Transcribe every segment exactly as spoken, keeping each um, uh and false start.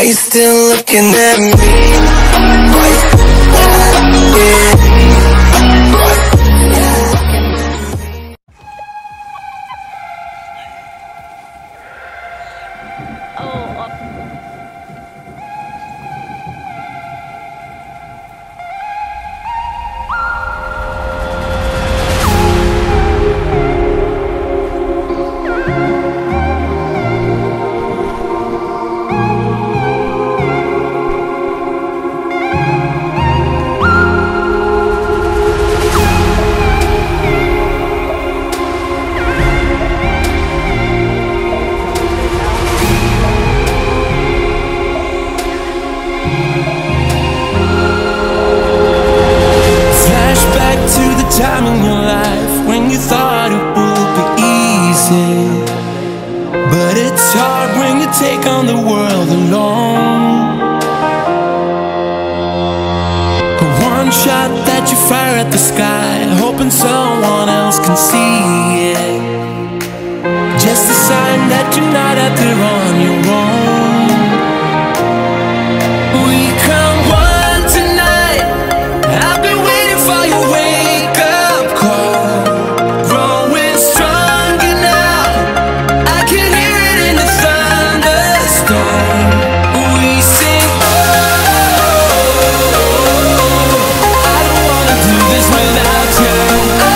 you still looking at me? Why you yeah. Time in your life when you thought it would be easy, but it's hard when you take on the world alone. One shot that you fire at the sky, hoping someone else can see it. Just a sign that you're not out there on your own. We come one tonight, I've been waiting for your wake up call. Growing stronger now, I can hear it in the thunderstorm. We sing, oh, I don't wanna do this without you. Oh,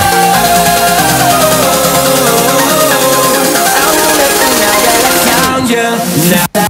I won't let them now that I found you. Now that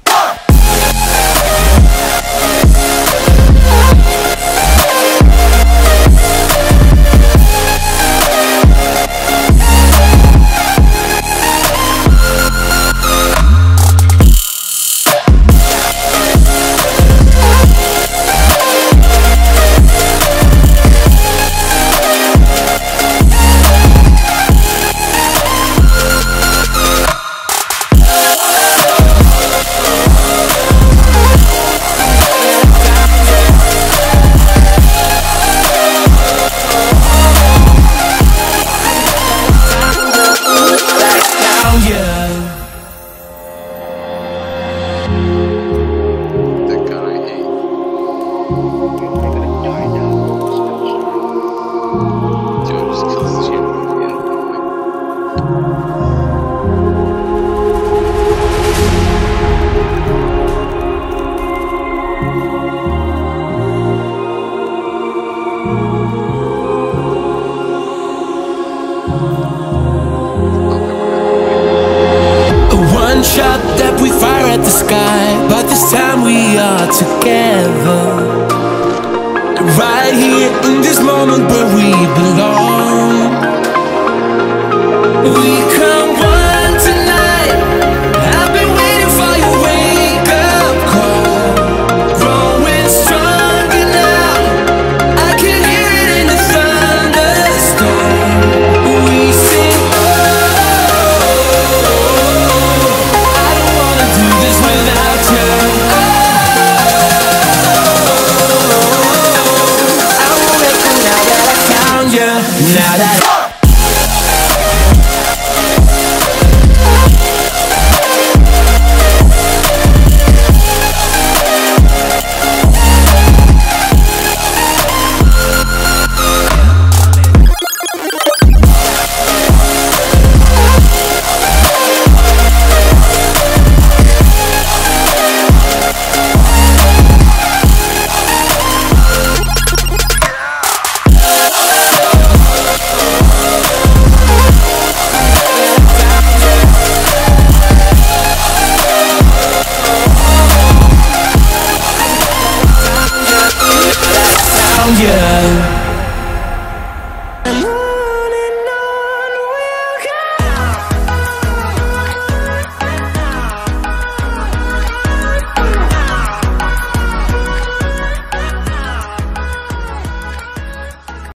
one shot that we fire at the sky, but this time we are together, right here in this moment where we belong. We come one tonight, I've been waiting for your wake up call. Growing stronger now, I can hear it in the thunderstorm. We sing, oh, I don't wanna do this without you. Oh, I won't let you now that I found you. Now that found you.